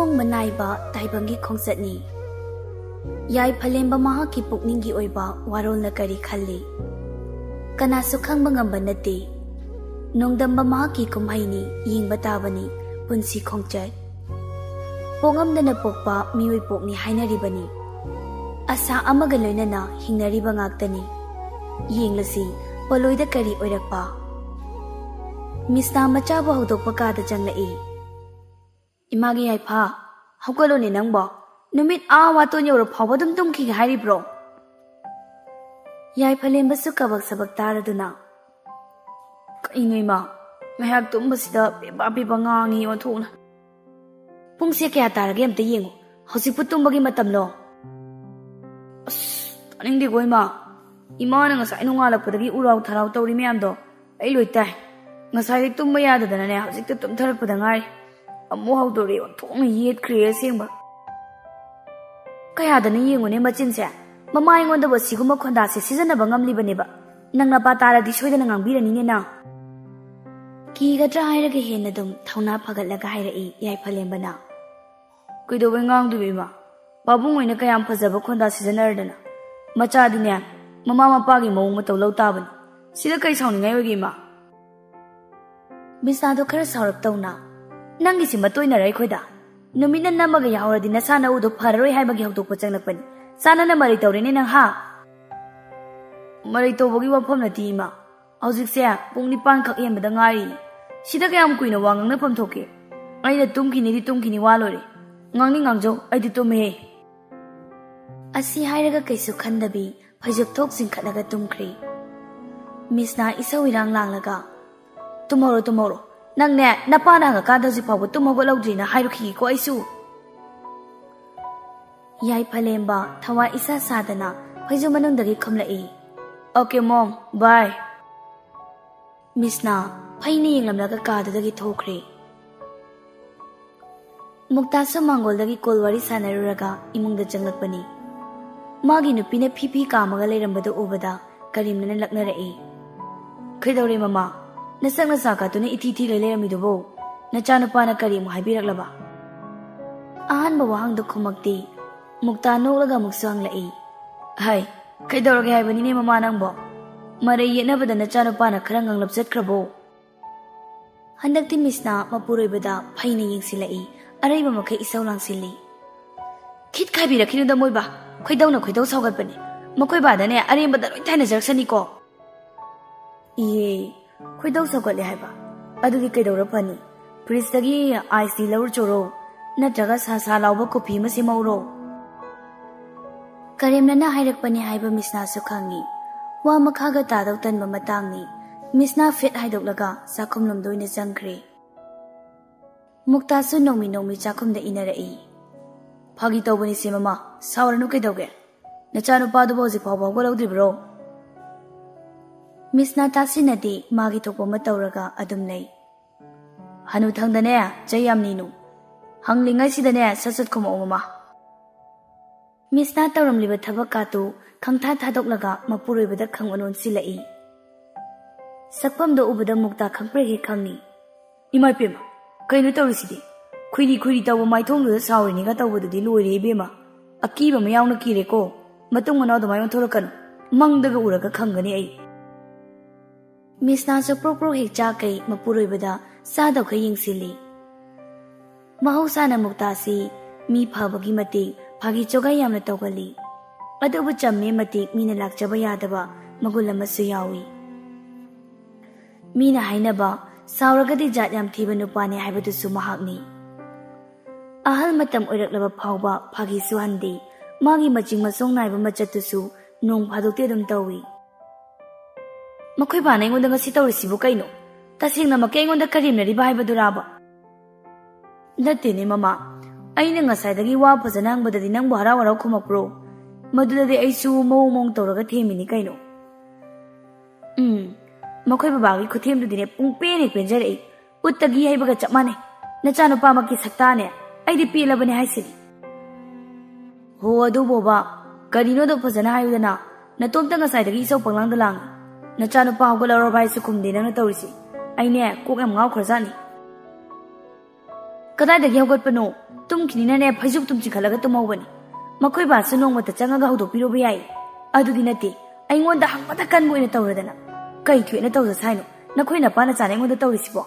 ꯑꯍꯣꯡꯕ ꯅꯥꯏꯕ ꯇꯥꯏꯕꯪꯒꯤ ꯈꯣꯡꯆꯠꯅꯤ ꯌꯥꯏꯐꯂꯦꯝꯕ ꯃꯍꯥꯛꯀꯤ ꯄꯨꯛꯅꯤꯡꯒꯤ ꯑꯣꯏꯕ ꯋꯥꯔꯣꯜꯅ ꯀꯔꯤ ꯈꯜꯂꯤ ꯀꯅꯥꯁꯨ ꯈꯪꯕ ꯉꯝꯕ ꯅꯠꯇꯦ ꯅꯣꯡꯗꯝꯕ ꯃꯍꯥꯛꯀꯤ ꯀꯨꯝꯍꯩꯅꯤ ꯌꯦꯡꯕ ꯇꯥꯕꯅꯤ ꯄꯨꯟꯁꯤ ꯈꯣꯡꯆꯠ ꯄꯣꯡꯉꯝꯗꯅ ꯄꯣꯛꯄ ꯃꯤꯑꯣꯏ ꯄꯣꯛꯅꯤ ꯍꯥꯏꯅꯔꯤꯕꯅꯤ ꯑꯁꯥ ꯑꯃꯒ ꯂꯣꯏꯅꯅ ꯍꯤꯡꯅꯔꯤꯕ ꯉꯥꯛꯇꯅꯤ ꯌꯦꯡꯂꯁꯤ ꯄꯣꯂꯣꯏꯗ ꯀꯔꯤ ꯑꯣꯏꯔꯛꯄ ꯃꯤꯁꯅꯥ ꯃꯆꯥꯕꯨ ꯍꯧꯗꯣꯛꯄ ꯀꯥꯗ ꯆꯪꯂꯛꯏ ꯏꯃꯥꯒꯤ ꯌꯥꯏꯐꯥ ꯍꯧꯒꯠꯂꯣꯅꯦ ꯅꯪꯕꯣ ꯅꯨꯃꯤꯠ ꯋꯥꯇꯣꯟ ꯌꯧꯔ ꯐꯥꯎꯕ ꯑꯗꯨꯝ ꯇꯨꯝꯈꯤꯒꯦ ꯍꯥꯏꯔꯤꯕ꯭ꯔꯣ ꯌꯥꯏꯐꯂꯦꯝꯕꯁꯨ ꯀꯕꯛ ꯁꯕꯛ ꯇꯥꯔꯗꯨꯅ ꯀꯩꯅꯣ ꯏꯃꯥ ꯉꯥꯏꯍꯥꯛ ꯇꯨꯝꯕꯁꯤꯗ ꯄꯦꯄꯥ ꯄꯦꯄꯥ ꯉꯥꯡꯉꯤ ꯑꯣꯟꯊꯣꯛꯅ ꯄꯨꯡꯁꯦ ꯀꯌꯥ ꯇꯥꯔꯒꯦ ꯑꯝꯇ ꯌꯦꯡꯉꯨ ꯍꯧꯖꯤꯛꯄꯨ ꯇꯨꯝꯕꯒꯤ ꯃꯇꯝꯂꯣ ꯇꯥꯅꯤꯡꯗꯦꯀꯣ ꯏꯃꯥꯅ ꯉꯁꯥꯏ ꯅꯣꯡꯉꯥꯜꯂꯛꯄꯗꯒꯤ ꯎꯔꯥꯎ ꯊꯔꯥꯎ ꯇꯧꯔꯤ ꯃꯌꯥꯝꯗꯣ ꯑꯩ ꯂꯣꯏ ꯇꯥꯏ ꯉꯁꯥꯏꯗꯤ ꯇꯨꯝꯕ ꯌꯥꯗꯗꯅꯅꯦ ꯍꯧꯖꯤꯛꯇ ꯇꯨꯝꯊꯔꯛꯄꯗ ꯉꯥꯏꯔꯤ ꯑꯃꯨꯛ ꯍꯧꯗꯣꯔꯛꯑꯦ ꯑꯣꯟꯊꯣꯛꯅ ꯌꯦꯠꯈ꯭ꯔꯦ ꯑꯁꯦꯡꯕ ꯀꯌꯥꯗꯅ ꯌꯦꯡꯉꯨꯅꯦ ꯃꯆꯤꯟꯁꯦ ꯃꯃꯥ ꯑꯩꯉꯣꯟꯗꯕꯨ ꯑꯁꯤꯒꯨꯝꯕ ꯈꯣꯟꯗꯥꯁꯦ ꯁꯤꯖꯤꯟꯅꯕ ꯉꯝꯂꯤꯕꯅꯦꯕ ꯅꯪ ꯅꯄꯥ ꯇꯥꯔꯗꯤ ꯁꯣꯏꯗꯅ ꯉꯥꯡꯕꯤꯔꯅꯤꯅꯦ ꯅꯪ ꯀꯤꯒꯗ꯭ꯔꯥ ꯍꯥꯏꯔꯒ ꯍꯦꯟꯅ ꯑꯗꯨꯝ ꯊꯧꯅꯥ ꯐꯒꯠꯂꯒ ꯍꯥꯏꯔꯛꯏ ꯌꯥꯏꯐꯂꯦꯝꯕꯅ ꯀꯩꯗꯧꯕꯩ ꯉꯥꯡꯗꯣꯏꯕ ꯏꯃꯥ ꯄꯥꯕꯨꯡ ꯑꯣꯏꯅ ꯀꯌꯥꯝ ꯐꯖꯕ ꯈꯣꯟꯗꯥ ꯁꯤꯖꯤꯟꯅꯔꯗꯅ ꯃꯆꯥꯗꯤꯅꯦ ꯃꯃꯥ ꯃꯄꯥꯒꯤ ꯃꯑꯣꯡ ꯃꯇꯧ ꯂꯧ ꯇꯥꯕꯅꯤ ꯁꯤꯗ ꯀꯩ ꯁꯥꯎꯅꯤꯡꯉꯥꯏ ꯑꯣꯏꯒꯦ ꯏꯃꯥ ꯃꯤꯁꯅꯥꯗꯣ ꯈꯔ ꯁꯥꯎꯔꯛꯇꯧꯅ ꯅꯪꯒꯤꯁꯤ ꯃꯇꯣꯏꯅꯔ ꯑꯩꯈꯣꯏꯗ ꯅꯨꯃꯤꯠꯅ ꯅꯝꯃꯒ ꯌꯥꯍꯧꯔꯗꯤ ꯅꯁꯥ ꯅꯎꯗꯣ ꯐꯔꯔꯣꯏ ꯍꯥꯏꯕꯒꯤ ꯍꯧꯗꯣꯛꯄ ꯆꯪꯂꯛꯄꯅꯤ ꯆꯥꯅꯅ ꯃꯔꯩ ꯇꯧꯔꯦꯅꯦ ꯅꯪ ꯍꯥ ꯃꯔꯩ ꯇꯧꯕꯒꯤ ꯋꯥꯐꯝ ꯅꯠꯇꯦ ꯏꯃꯥ ꯍꯧꯖꯤꯛꯁꯦ ꯄꯨꯡ 9 ꯈꯛ ꯍꯦꯟꯕꯗ ꯉꯥꯏꯔꯤ ꯁꯤꯗ ꯀꯌꯥꯝ ꯀꯨꯏꯅ ꯋꯥ ꯉꯥꯡꯅꯐꯝ ꯊꯣꯛꯀꯦ ꯑꯩꯅ ꯇꯨꯝꯈꯤꯅꯤꯗꯤ ꯇꯨꯝꯈꯤꯅꯤ ꯋꯥ ꯂꯣꯏꯔꯦ ꯉꯥꯡꯅꯤꯡ ꯉꯥꯡꯖꯧ ꯑꯩꯗꯤ ꯇꯨꯝꯃꯦꯍꯦ ꯑꯁꯤ ꯍꯥꯏꯔꯒ ꯀꯩꯁꯨ ꯈꯟꯗꯕꯤ ꯐꯩꯖꯨꯞ ꯊꯣꯛ ꯆꯤꯡꯈꯠꯂꯒ ꯇꯨꯝꯈ꯭ꯔꯦ ꯃꯤꯁꯅꯥ ꯏꯁꯧ ꯏꯔꯥꯡ ꯂꯥꯡꯂꯒ ꯇꯨꯝꯍꯧꯔꯣ ꯅꯪꯅꯦ ꯅꯄꯥꯅ ꯍꯪꯉꯀꯥꯟꯗ ꯍꯧꯖꯤꯛ ꯐꯥꯎꯕ ꯇꯨꯝ ꯍꯧꯒꯠꯍꯧꯗ꯭ꯔꯤꯅ ꯍꯥꯏꯔꯨꯈꯤꯒꯦꯀꯣ ꯑꯩꯁꯨ ꯌꯥꯏꯐꯂꯦꯝꯕ ꯊꯋꯥꯏ ꯏꯁꯥ ꯁꯥꯗꯅ ꯐꯩꯖꯨꯞ ꯃꯅꯨꯡꯗꯒꯤ ꯈꯨꯝꯂꯛꯏ ꯑꯣꯀꯦ ꯃꯣꯝ ꯕꯥꯏ ꯃꯤꯁꯅꯥ ꯐꯩꯅ ꯌꯦꯡꯂꯝꯂꯒ ꯀꯥꯗꯨꯗꯒꯤ ꯊꯣꯛꯈ꯭ꯔꯦ ꯃꯨꯛꯇꯥꯁꯨ ꯃꯥꯡꯒꯣꯜꯗꯒꯤ ꯀꯣꯜ ꯋꯥꯔꯤ ꯁꯥꯟꯅꯔꯨꯔꯒ ꯏꯃꯨꯡꯗ ꯆꯪꯂꯛꯄꯅꯤ ꯃꯥꯒꯤ ꯅꯨꯄꯤꯅ ꯐꯤ ꯀꯥꯝꯃꯒ ꯂꯩꯔꯝꯕꯗꯨ ꯎꯕꯗ ꯀꯔꯤꯝꯅ ꯂꯛꯅꯔꯛꯏ ꯀꯩꯗꯧꯔꯦ ꯃꯃꯥ ꯅꯁꯛ ꯅꯁꯥꯀꯥꯇꯨꯅ ꯏꯊꯤ ꯊꯤꯒꯩ ꯂꯩꯔꯝꯃꯤꯗꯨꯕꯨ ꯅꯆꯥꯅꯨꯄꯥꯅ ꯀꯔꯤ ꯑꯃꯨꯛ ꯍꯥꯏꯕꯤꯔꯛꯂꯕ ꯑꯍꯥꯟꯕ ꯋꯥꯍꯪꯗꯨ ꯈꯨꯝꯃꯛꯇꯦ ꯃꯨꯛꯇꯥ ꯅꯣꯛꯂꯒ ꯑꯃꯨꯛꯁꯨ ꯍꯪꯂꯛꯏ ꯍꯩ ꯀꯩꯗꯧꯔꯒꯦ ꯍꯥꯏꯕꯅꯤꯅꯦ ꯃꯃꯥ ꯅꯪꯕꯣ ꯃꯔꯩ ꯌꯦꯠꯅꯕꯗ ꯅꯆꯥꯅꯨꯄꯥꯅ ꯈꯔ ꯉꯥꯡꯂꯞ ꯆꯠꯈ꯭ꯔꯕꯣ ꯍꯟꯗꯛꯇꯤ ꯃꯤꯁꯅꯥ ꯃꯄꯨꯔꯣꯏꯕꯗ ꯐꯩꯅ ꯌꯦꯡꯁꯤꯜꯂꯛꯏ ꯑꯔꯩꯕ ꯃꯈꯩ ꯏꯁꯧ ꯂꯥꯡꯁꯤꯜꯂꯤ ꯈꯤꯠ ꯈꯥꯏꯕꯤꯔꯛꯈꯤꯅꯨꯗ ꯃꯣꯏꯕꯥ ꯈꯣꯏꯗꯧ ꯁꯥꯎꯒꯠꯄꯅꯦ ꯃꯈꯣꯏ ꯕꯥꯗꯅꯦ ꯑꯔꯦꯝꯕꯗ ꯂꯣꯏ ꯇꯥꯏꯅꯖꯔꯛꯁꯅꯤꯀꯣ ꯏꯌꯦ ꯈꯣꯏꯗꯧ ꯁꯥꯎꯒꯠꯂꯦ ꯍꯥꯏꯕ ꯑꯗꯨꯗꯤ ꯀꯩꯗꯧꯔ ꯐꯅꯤ ꯐ꯭ꯔꯤꯖꯇꯒꯤ ꯑꯥꯏꯁꯇꯤ ꯂꯧꯔꯨꯆꯣꯔꯣ ꯅꯠꯇ꯭ꯔꯒ ꯁꯥ ꯂꯥꯎꯕ ꯀꯣꯐꯤ ꯑꯃ ꯁꯦꯝꯍꯧꯔꯣ ꯀꯔꯦꯝꯅꯅ ꯍꯥꯏꯔꯛꯄꯅꯤ ꯍꯥꯏꯕ ꯃꯤꯁꯅꯥꯁꯨ ꯈꯪꯉꯤ ꯋꯥ ꯃꯈꯥꯒ ꯇꯥꯗꯧ ꯇꯟꯕ ꯃꯇꯥꯡꯅꯤ ꯃꯤꯁꯅꯥ ꯐꯦꯠ ꯍꯥꯏꯗꯣꯛꯂꯒ ꯆꯥꯛꯈꯨꯝꯂꯣꯝꯗ ꯑꯣꯏꯅ ꯆꯪꯈ꯭ꯔꯦ ꯃꯨꯛꯇꯥꯁꯨ ꯅꯣꯡꯃꯤ ꯆꯥꯛꯈꯨꯝꯗ ꯏꯅꯔꯛꯏ ꯐꯥꯒꯤ ꯇꯧꯕꯅꯤ ꯁꯦ ꯃꯃꯥ ꯁꯥꯎꯔꯅꯨ ꯀꯩꯗꯧꯒꯦ ꯅꯆꯥꯅꯨꯄꯥꯗꯨꯕꯨ ꯍꯧꯖꯤꯛ ꯐꯥꯎꯕ ꯍꯧꯒꯠꯍꯧꯗ꯭ꯔꯤꯕ꯭ꯔꯣ ꯃꯤꯁꯅꯥ ꯇꯥꯁꯤꯟꯅꯗꯤ ꯃꯥꯒꯤ ꯊꯣꯛꯄ ꯑꯃ ꯇꯧꯔꯒ ꯑꯗꯨꯝ ꯂꯩ ꯍꯅꯨꯊꯪꯗꯅꯦ ꯆꯩ ꯌꯥꯝ ꯅꯤꯅꯨ ꯍꯪꯂꯤꯉꯩꯁꯤꯗꯅꯦ ꯁꯠ ꯈꯨꯝꯃꯛꯑꯣ ꯃꯃꯥ ꯃꯤꯁꯅꯥ ꯇꯧꯔꯝꯂꯤꯕ ꯊꯕꯛ ꯀꯥꯇꯨ ꯈꯪꯊꯥ ꯊꯥꯗꯣꯛꯂꯒ ꯃꯄꯨꯔꯣꯏꯕꯗ ꯈꯪꯑꯣꯟ ꯑꯣꯟꯁꯤꯜꯂꯛꯏ ꯁꯛꯐꯝꯗꯣ ꯎꯕꯗ ꯃꯨꯛꯇꯥ ꯈꯪꯄ꯭ꯔꯦꯛ ꯍꯦꯛ ꯈꯪꯉꯤ ꯏꯃꯥ ꯏꯄꯦꯝꯃ ꯀꯩꯅꯣ ꯇꯧꯔꯤꯁꯤꯗꯤ ꯈꯨꯏꯔꯤ ꯇꯧꯕ ꯃꯥꯏꯊꯣꯡꯗꯨꯗ ꯁꯥꯎꯔꯤꯅꯤꯒ ꯇꯧꯕꯗꯨꯗꯤ ꯂꯣꯏꯔꯦ ꯏꯕꯦꯝꯃ ꯑꯀꯤꯕ ꯑꯃ ꯌꯥꯎꯅ ꯀꯤꯔꯦꯀꯣ ꯃꯇꯨꯡ ꯃꯅꯥꯎ ꯑꯗꯨꯃꯥꯏꯅ ꯑꯣꯟꯊꯣꯔꯛꯀꯅꯨ ꯃꯪꯗꯒ ꯎꯔꯒ ꯈꯪꯒꯅꯤ ꯑꯩ ꯃꯤꯁꯅꯥꯁꯨ ꯄ꯭ꯔꯣꯛ ꯍꯦꯛ ꯆꯥꯛꯀꯩ ꯃꯄꯨꯔꯣꯏꯕꯗ ꯆꯥꯗꯧꯈꯩ ꯌꯦꯡꯁꯤꯜꯂꯤ ꯃꯍꯧꯁꯥꯅ ꯃꯨꯛꯇꯥꯁꯤ ꯃꯤ ꯐꯕꯒꯤ ꯃꯇꯤꯛ ꯐꯥꯒꯤ ꯆꯣꯒꯥꯏ ꯌꯥꯝꯅ ꯇꯧꯒꯜꯂꯤ ꯑꯗꯨꯕꯨ ꯆꯝꯃꯦ ꯃꯇꯤꯛ ꯃꯤꯅ ꯂꯥꯛꯆꯕ ꯌꯥꯗꯕ ꯃꯒꯨꯟ ꯑꯃꯁꯨ ꯌꯥꯎꯏ ꯃꯤꯅ ꯍꯥꯏꯅꯕ ꯁꯥꯎꯔꯒꯗꯤ ꯖꯥꯠ ꯌꯥꯝ ꯊꯤꯕ ꯅꯨꯄꯥꯅꯤ ꯍꯥꯏꯕꯗꯨꯁꯨ ꯃꯍꯥꯛꯅꯤ ꯑꯍꯜ ꯃꯇꯝ ꯑꯣꯏꯔꯛꯂꯕ ꯐꯥꯎꯕ ꯐꯥꯒꯤꯁꯨ ꯍꯟꯗꯦ ꯃꯥꯒꯤ ꯃꯆꯤꯡ ꯃꯁꯣꯡ ꯅꯥꯏꯕ ꯃꯆꯠꯇꯨꯁꯨ ꯅꯣꯡ ꯐꯥꯗꯣꯛꯇꯤ ꯑꯗꯨꯝ ꯇꯧꯏ ꯃꯈꯣꯏ ꯕꯥꯅ ꯑꯩꯉꯣꯟꯗ ꯉꯁꯤ ꯇꯧꯔꯤꯁꯤꯕꯨ ꯀꯩꯅꯣ ꯇꯁꯦꯡꯅꯃꯛꯀꯤ ꯑꯩꯉꯣꯟꯗ ꯀꯔꯦꯝꯅꯔꯤꯕ ꯍꯥꯏꯕꯗꯨꯔꯥꯕ ꯅꯠꯇꯦꯅꯦ ꯃꯃꯥ ꯑꯩꯅ ꯉꯁꯥꯏꯗꯒꯤ ꯋꯥ ꯐꯖꯅ ꯍꯪꯕꯗꯗꯤ ꯅꯪꯕꯨ ꯍꯔꯥꯎ ꯈꯨꯝꯃꯛꯄ꯭ꯔꯣ ꯃꯗꯨꯗꯗꯤ ꯑꯩꯁꯨ ꯃꯑꯣꯡ ꯇꯧꯔꯒ ꯊꯦꯝꯃꯤꯅꯤ ꯀꯩꯅꯣ ꯃꯈꯣꯏ ꯕꯕꯥꯒꯤ ꯈꯨꯊꯦꯝꯗꯨꯗꯤꯅꯦ ꯄꯨꯡꯄꯦꯟ ꯍꯦꯛ ꯄꯦꯟꯖꯔꯛꯏ ꯎꯠꯇꯒꯤ ꯍꯩꯕꯒ ꯆꯞ ꯃꯥꯟꯅꯩ ꯅꯆꯥꯅꯨꯄꯥꯃꯛꯀꯤ ꯁꯛꯇꯥꯅꯦ ꯑꯩꯗꯤ ꯄꯦꯜꯂꯕꯅꯦ ꯍꯥꯏꯁꯤꯅꯤ ꯍꯣ ꯑꯗꯨꯕꯣꯕ ꯀꯔꯤꯅꯣꯗꯣ ꯐꯖꯅ ꯍꯥꯏꯌꯨꯗꯅ ꯅꯇꯣꯝꯇ ꯉꯁꯥꯏꯗꯒꯤ ꯏꯁꯧ ꯄꯪꯂꯥꯡꯗ ꯂꯥꯡꯉꯤ ꯅꯆꯥꯅꯨꯄꯥ ꯍꯧꯒꯠꯂꯧꯔꯕ ꯍꯥꯏꯁꯨ ꯈꯨꯝꯗꯦ ꯅꯪꯅ ꯇꯧꯔꯤꯁꯤ ꯑꯩꯅꯦ ꯀꯣꯛ ꯌꯥꯝ ꯉꯥꯎꯈ꯭ꯔꯖꯥꯠꯅꯤ ꯀꯗꯥꯏꯗꯒꯤ ꯍꯧꯒꯠꯄꯅꯣ tumkinine phaijuk tumchi khalaga tumawbani makhoi ba su nongmata changaga hawdokpiro ba yai adudi nati aingonda hangmata kanbu ina tawradana kai thuina tawza saino nakhoi na pana chana aingonda tawrisibo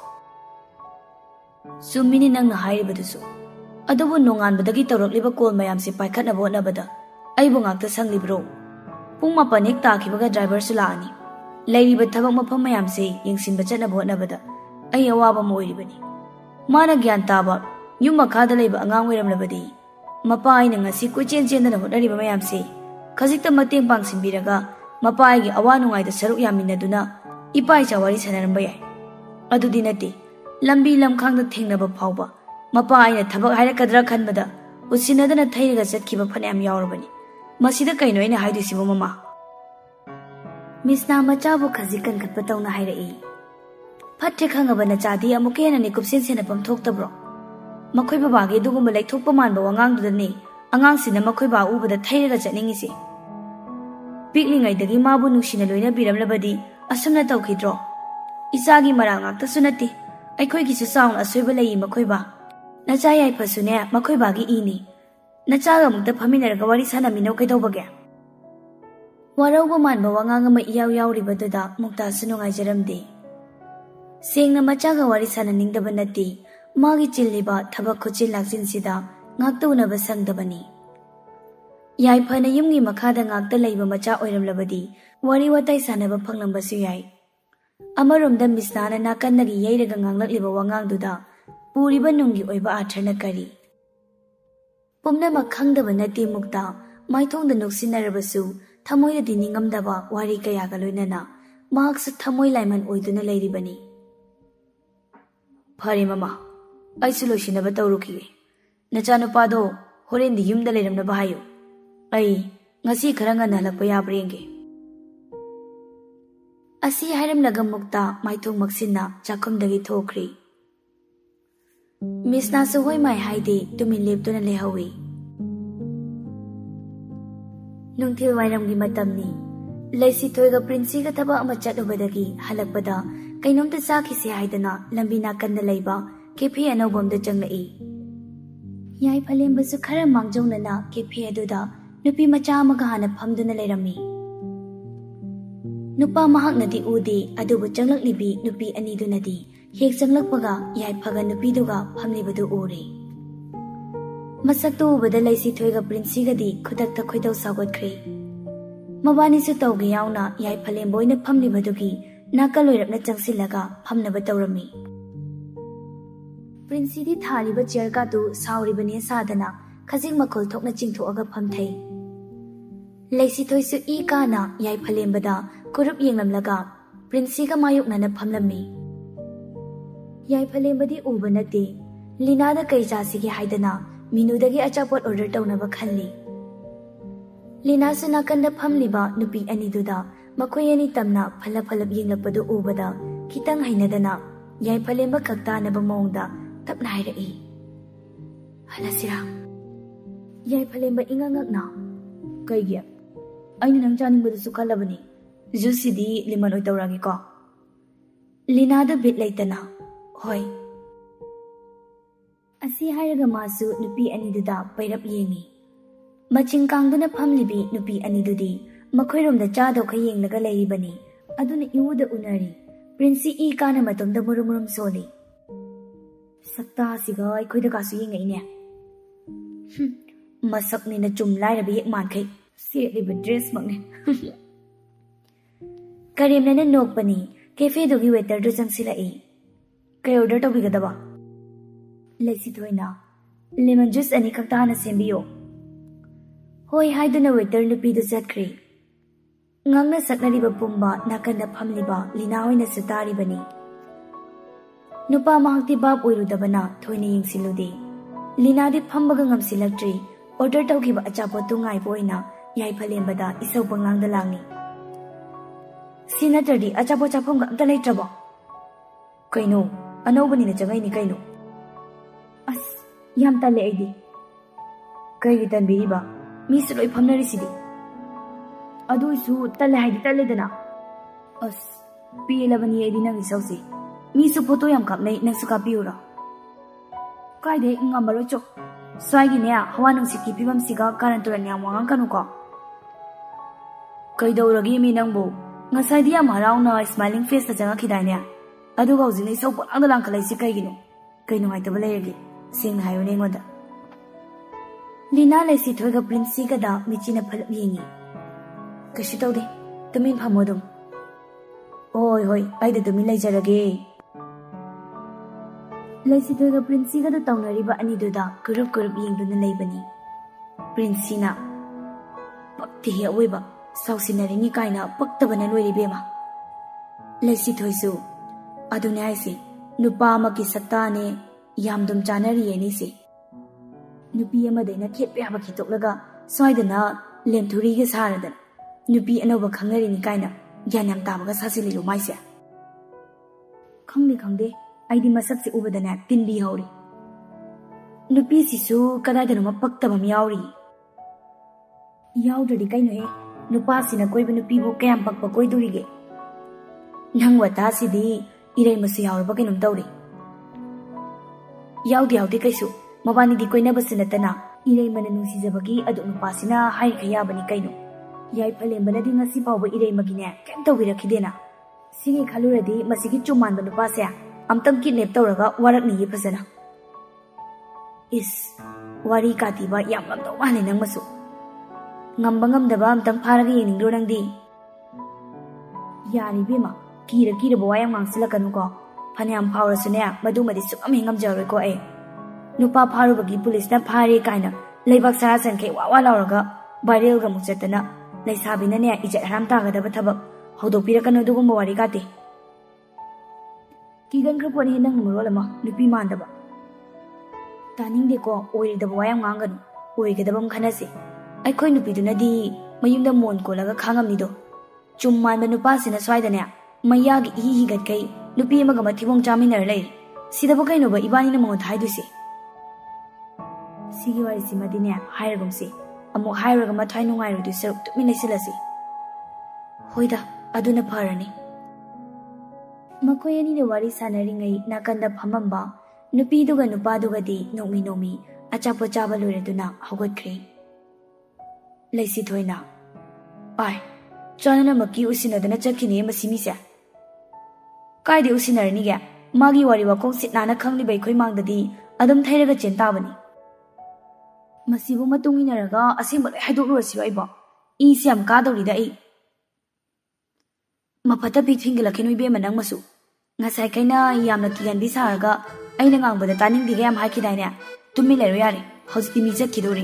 sumini nangna hairibadusu adubu nonganbadagi tawrakliba kol mayamsi paikhatna bonabada aibu ngakta sanglibro pung mapan hek takibaga driver su laani lairiba thabak mafam mayamse yengsinba chatna bonabada ai awaba moiribani mana gyan taba yum makhada leiba angang oiramlabadi mapa aina ngasi kochen chendana hodariba mayamse khajikta mateng pangsinbiraga mapa aigi awa nungai da saruk yaminaduna ipai chawari sanaramba yai adudi nati lambi lamkhang da thengnaba phawba mapa aina thabak hairakadra khanbada usinadana thairaga chatkiba phanayam yaurabani masida kaino aina haidisibo mama misna machabu khajikan khatpa tawna hairai phatte khangaba na chadi amuke na ni kupsen sena pamthoktabro makhoi babage dugumba laithokpa manba wangang dudani angang sina makhoi ba ubada thairaga chatningisi piklingai dagi mabu nuksina loina biramlabadi asumna tawkhidro isagi marang akta sunati aikhoi gi saung asoiba lei makhoi ba nacha yai phasune makhoi ba gi ini nacha ga mukta phaminaraga wari sana minau kaidobage warauba manba wangang ma iyaw yauribadada mukta sunungai jaramde sengna macha ga wari sana ningdaba nati magi chilliba thabak khuchil laksin sida ngakta unaba sangdabani yai phana yumgi makhada ngakta leiba macha oiramlabadi wari watai sanaba phanglambasu yai amaromda misnana nakannagi yairaga nganglakliba wangangduda puriba nungi oiba athana kari pumna makhangdaba nati mukta maithongda nuksinarabasu thamoida diningamdaba wari kayaga loinana mahaksa thamoi laiman oiduna leiribani phari mama aisu loisinaba tawruki nachanupado horendi yumda leiramnaba hayo ai ngasi khara ngana halakpa yabrenge asi hairamlaga mukta maithong maksinna chakhumdagi thokri misna su hoi mai haide tumin leptuna lehawi nungthil wairamgi matamni leisi thoiga prinsiga thaba ama chatubadagi halakpada kainomta chakhise haidana lambi nakanda leiba kefi anobamda changlai yai phalembasu khara mangjongnana kefi aduda nupi macha amaga hana phamduna leirami nupa mahaknadi udi adubu changlaklibi nupi anidunadi hek changlakpaga yai phaga nupiduga phamlibadu uri masaktu ubada leisi thoiga prinsigadi khudakta khoidau sagotkre mabani su tawge yauna yai phalemboina phamlibadugi nakaloirapna changsilaga phamnaba tawrami prinsidi thariba chairka tu sauribani sadana khajik makhol thokna chingthoaga phamthai leisi thoisu I kana yai phalembada kurup yenglamlaga prinsiga mayuknana phamlami yai phalembadi ubanati linada kai jasigi haidana minudagi achapot order tawnaba khalli lina suna kanda phamliba nupi aniduda makoyani tamna phala phalap yenglapadu ubada kitang hainadana yai phalemba khakta naba mongda tapna hairai halasira yai phalemba ingangakna kaigi aina nang chaningbadu su khalabani jusidi liman oi tawragi ko linada bit laitana hoi asi hairaga masu nupi aniduda pairap yengi maching kangduna phamlibi nupi anidudi makhoiromda chado kha yenglaga leiribani aduna iuda unari prinsi I kana matomda murumurum soli sakta siga aikhoida kasu yengaine masakni na chum lairabi yek mankhai setliba dress makne karimna nokpani cafe dogi waiter do changsilai kai order tobigadaba leisi thoina lemon juice ani khakta na sembiyo hoi haiduna waiter nupi du chatkri ngangna saknariba pumba nakanda phamliba lina hoina sutaribani nupa mahakti bab oirudabana thoina yengsilude lina di phambaga ngamsilatri order tawgiba achapotu ngai boina yai phalembada isau pangangda langni sinatradi achapo chaphamga amta leitrabo kaino anobani na changai ni kaino as yam tale aidi kai gitan biriba mi suloi phamnari sidi adu su tale haidi tale dana as P11 aidi nang isausi mi su photo yam kapnai nang su kapiura kai de ngamaro chok स्वाइगिने हवा नुंसिकी फिबमसिगा कारण तुरन याम वांगां कनुको कईदौरगी मी नंबो ngसाइदी याम हराउना smiling face ता चंगाखिदाइने अदुगा हौजिनि सौ पलांग लांखलाइसि कईगिनो कई नुंगाइतबा लेरगे सेंगना हायोने ngoda Leena Lesi थोइगा Princy गदा मिचिना फलप येंगी कशि तौदे तुमिन फामोदुम ओय होय आइदा तुमिन लेजरगे लेसी थोइगा प्रिंसी गदा तौनरिबा अनिदुदा कुरुप येंदुना लेबनी प्रिंसीना पक्ति हे ओइबा साउसिनरिनी काइना पक्तबना लोइरिबेमा लेसी थोइसु अदुने आइसे नुपा अमकी सत्ताने यामदुम चानरियेनि से नुपी अमदैना खेत याबा खितोकलगा स्वाइदना लेमथुरीगे सारदन नुपी अनोबा खंगरिनी काइना ग्यान याम ताबगा सासिलिलो माइसे खंगदे आइदी मसक से उबदना तिनबी हौरी नुपी सिसु कदाइदनो पक्तबम याउरी याउदडी काइनो हे नुपा सिना कोइबा नुपी बो कयाम पक्पा कोइदुरिगे नंग वता सिदी इरै मसु याउरबा कैनुम तौरी याउदे कैसु मबानी दी कोइना बसनतना इरै मन नुसिजबगी अदु नुपासिना हाइ खयाबनी कैनो याइ फलेमबनदी ngasi पावबा इरै मगिने केम तौबिरखिदेना सिगे खालुरदी मसिगी चुमान नुपासे अमतम किडनैप तौरगा वारकनी फजना इस वारी कातिबा याम गमदौ माने नंग मसु ngamba ngamdaba amtang pharaga yeningro nangdi yari bema kira boyam ngangsilakanu ko phanyam phawrasune madumadi sukam hengam jaroi ko ai nupa pharubagi police na phare kaina leibak sara sanke wawa lauraga viral ga muchatana leisabina ne ijat haram tagadaba thabak hodopirakan adugumba wari kate kigan kraponi nang numrolama nupi mandaba taning de ko oiridaba wayam nganganu oigedabam khanase अखोई नुपीदुनदी मयुमदा मोन कोलगा खांगमनिदो चुम्मान नुपासिना स्वाइदने मैयागी ही गटकई नुपी अमगा मथिबोंग चामिनर लै सिदबो कैनोबा इबानीना मंगो थाइदुसे सिगी वारी सिमदिने हायरगुमसे अमु हायरगा मथाइ नुंगाइरुदु सरुक तुमि लेसिलसे होइदा अदुना फरनी मखोय अनिना वारी सानरिङै नाकन्दा फमम्बा नुपीदुगा नुपादुगदी नोमी अचापो चाबा लोरेदुना हौगतख्रे लेसी थोइना आय चानना मकी उसिनदना चखिने मसिमिसे कायदे उसिनरनिगे मागी वारी वाकों सिटनाना खंगलिबै खोइ मांगददी अदम थैरगा चेंताबनी मसिबु मतुंगिनरगा असेंबा लै हाइदोकरुसिबा इबो इसे याम कादौरिदा ए मफता पिथिंगलखिनु इबेमा नंग मसु ngasai kaina yamna kiganbi sarga aina ngangbada tanindiga yam hakidaine tummi lero yare hojti mi chakidori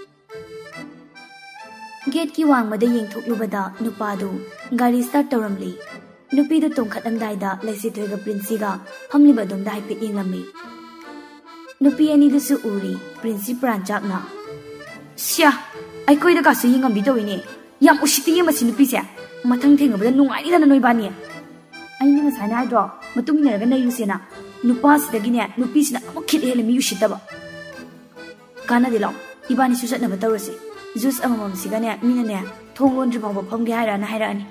gate की वांगमदा येंथोकलुबदा नुपादु गाड़ी स्टार्ट तौरमली नुपीदु तोंखटलमदाइदा लेसिथोइगा प्रिंसीगा फमलिबदोमदा हाइफेट येंगलम्मी नुपी अनिदुसु उरी प्रिंसी प्रांचाकना स्या आइकोइदा कासु येंगमबि तौइने याम उसितिगे मसि नुपीसे मथंग थेंगबदा नुंगाइदना नोइबानी आइना ngसाइना हाइद्रो मतुंगिनरगा नैरुसेना नुपासिदगिने नुपीसिना अमुक खिट हेलमी उसितबा कानादे लाउ इबानी सुसतनबा तौरसे जुस अमम सिगने मिनने थोंगोन जुबाव फमगे हायराना हायरानी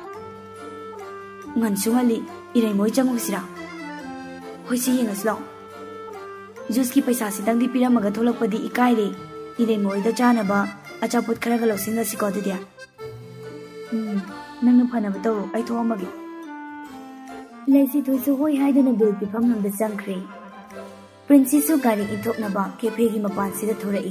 ngансुंगली इरै मोइ चंगुसिरा होइसि येंगसलो जुस की पैसा सिदंगदि पिरमगा थोलकपदि इकाइरे इरै मोइदा चानबा अचापोत खरगा लौसिंगसिको दुदिया नंग फनबा तौ आइ थोमगे लेसि थोइसु होइ हाइदना बिल पिफम नंदा चंख्रे प्रिंसिसु गारी इथोकनबा केफेगी मपान सिदा थोरई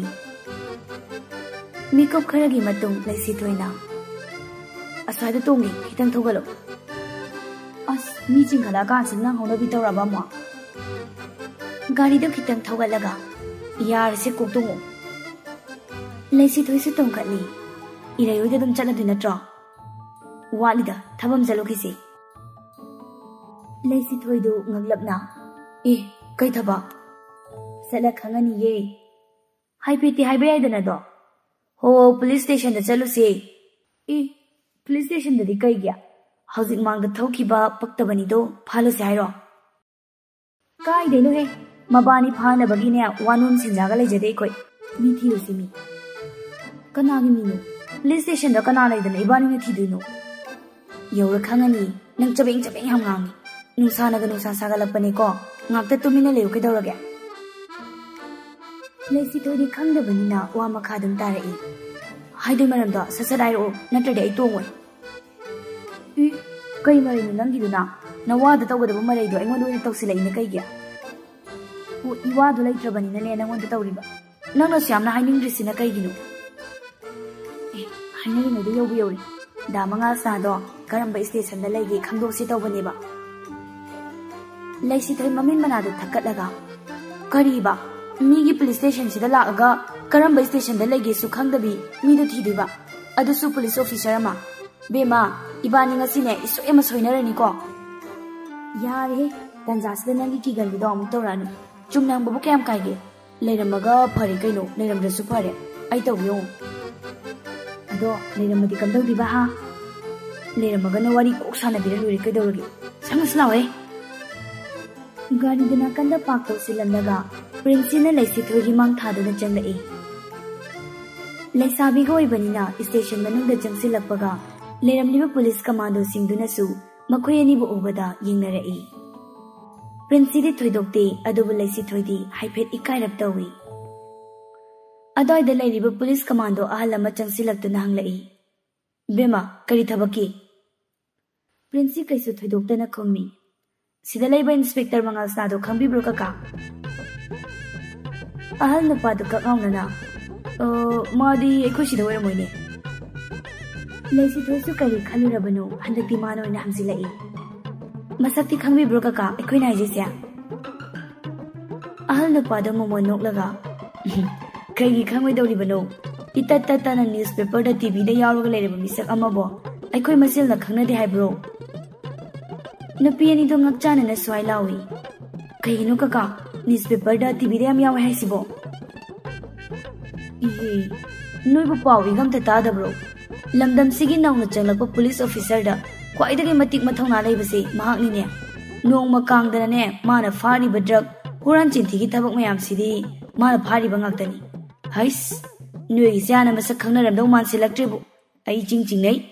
मेकअप खरगी मतुंग लेसि थोइना असाइदा तोंगी खितंग थोगलो अस मी चिंगला कासिन नंग होना बि तौराबा म गाड़ी दो खितंग थोगलगा यार से कोक्तोंगो लेसि थोइसु तोंखली इरायोइदा दम चलदु नत्रो वालिदा थबम जलोखिसे लेसि थोइदु ngaglepna ए कै थबा सला खंगनी ये हाइपेति हाइबे आइदना दो हो पुलिस स्टेशन चलू से ए पुलिस स्टेशन ददी कई गया हौजिक मांग थौखिबा पक्तबनी दो फालो से हाइरो काय देनो हे मबानी फाना बगिने वानुन सिंजागा लेजदे कोई मी थीरो सिमी कनागी मीनो पुलिस स्टेशन द कना लेदना इबानी ने थीदुनो यौरा खंगनी नंग चबेंग हमगांगी नुसानगा नुसा सागलपने को ngakta tumina lew kedawrage Lacy Toy Kandabanina, Wamakadam Tari. Hiding Maranda, Sasadiro, Natrade Toy. Kaimar in Langiduna, Nawada over the Marado, I want to toxilate in the Kaya. You are the later one and I want to tell you. None of Siam hiding this in a Kayino. I know the Yobi. Damanga Sado, Karamba Station, the lady, Kando sit over neighbor. Lacy Toy Mamin Manado Takalaga. Kariba, Migi police station, Sidalaga, Karamba Station, the lady, Sukandabi, Mido Tidiba, Adusu police officer Ma. Bema, Ibaning Sine is so emotional and Nico. Yari, Tanzas the Nangi Kigan with Dom Toran, Jumnam Bukam Kage, Leda Maga, Paricano, Leda the Superior. I told you. Ado, Leda Madicando Dibaha. Leda Magano, what he cooks on a bit of Ricadori. Some slow, eh? Gardinakanda Paco Silandaga, Prince in a Lacy to Himang Tado the Janga E. Laisabigo Ibanina, station Manu the Jangsilapaga. Leram liba police commando singduna su makoy ani bu ubada yingnarei Prince di thoidokte adubu Lacy thoidi haipet ikairap tawi adoi da leiriba police commando ahalama changsilakduna hanglai bema kari thabaki Prince kaisu thoidoktana khommi sida leiba inspector mangal sado khangbibro kaka ahal nupa du kakngauna madi ekhoshi da weramoine Lacy Toy Kari Kalurabano, and the Timano in Hamzilai. Masaki Kambi Brokaka, a queen Izia. Ahal the Padamomo no laga. Craigie come with Olivano. Itatan a newspaper, the TV, the Yarrow lady, Mr. Amabo. I quit myself the Kana de Hybro. No pianito not chan and a swalawi. Kaino Kaka, newspaper, the TV, the Amia Hesibo. No Papa, we come to Tadabro. Lamdam Sigi now the Jalapa police officer da quite a matic matona labasi, Mahagnia. No Makang the ne, man a fardy but drug, Huranchi Tikitabak Mayam City, man a party bangatani. Heis, New Isiana Masakana and no man selectable. A ching ching.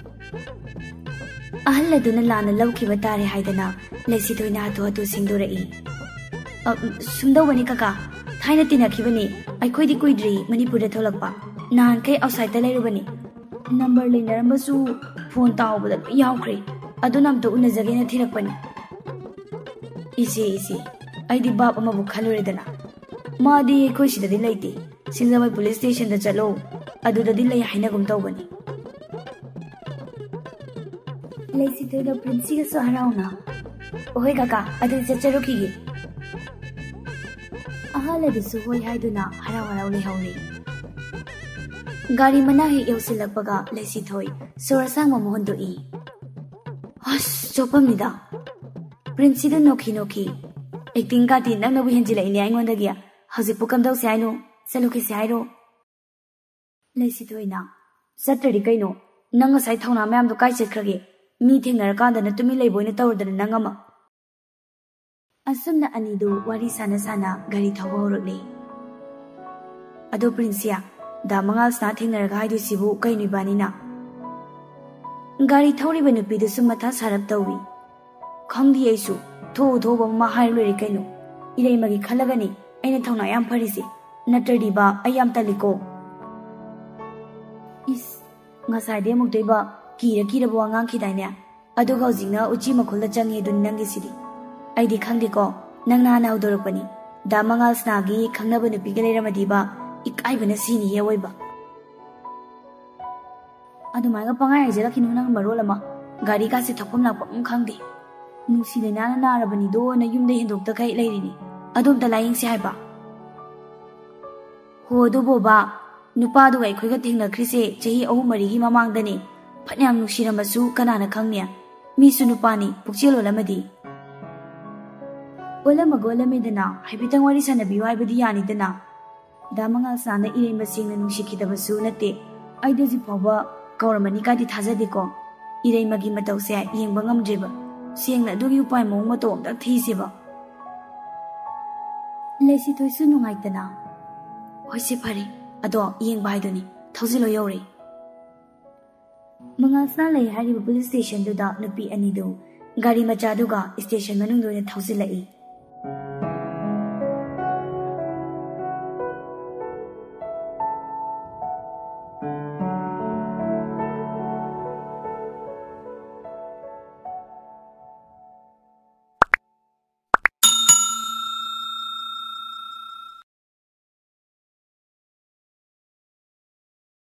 Ahla Dunalana Loki Batari Haidana, Lacy Toinato to Sindore. Sundo Wanikaka, Tina Tina Kivani, I quit the quidri, Manipura Tolapa, Nan K outside the Larabani. Number Liner Masu, phone tower with a Yaukri. I don't have to Unazagina Tirapani. Easy. I did Bab Amabu Caloridana. Madi Koshi the lady. Since my police station the Jalo, I do the delay Hinagum Tobani. Lacy to the Princess Harana. Oegaka, I did the Cherokee. Ahala the Suhoi Haiduna, Harawali Howley. Gari Manahi Yosilakbaga, Lacy Toy, Sorasama Mohondo E. Hush, Chopamida. Prince Noki. I think I did not know we had in the Anguandagia. How's it Pocando Sino? Saluki Siro. Lacy Toy now. Saturday Kaino, Nanga Saitona Mam to Kaisi Kragi, meeting a garden to me label in a tower than Nangama. Asumna Anidu, Wari Sana Gari Tawarli. Ado Princia. The Mangal starting a guide to Sibu Kainibanina. Gary Tori Benupi the Sumata Sarab Towi. Kong the Asu, Toba Mahai Rikano. Ire Magi Kalagani, any town I am Parisi. Natradiba, I am Taliko. Is Masai Demo Deba, Kira Buanganki Dina. Adogo Zina, Uchima Kulajangi Dunangi City. I decandiko, Nana now Doropani. The Mangal Snagi, Kangaban Pigale Madiba. Ivan a scene here, Weba. Adamanga Panga is lucky Nunang Marolama, Garika sit upon Lapam Kandi. Nusi the Nana Narabanido and a Yum de Hindu the Kite Lady. Adum the lying Saiba. Ho do Boba, Nupado, a quicker thing the Crise, Jehi O Marihima Mangdani, Patnam Nushiramasu, Kanana Kangnia, Misunupani, Puchilo Lamadi. Olamagola Medina, Habitanwaris and a Biwai Badiani Dana. Damangal Sana Irim Basing and Shikita Basunate, I do the power, Goramanika di Tazadico, Ire Magimatose, Ying Bangam Jibber, seeing that do you buy Momoto, that Tisiba. Lacy to Sunungaitana. Hoisipari, Ado, Ying Bidoni, Tozilo Yori. Mangasna lay Harry police station do that no be any do. Gari Machaduga, station Manundu in Tozilai.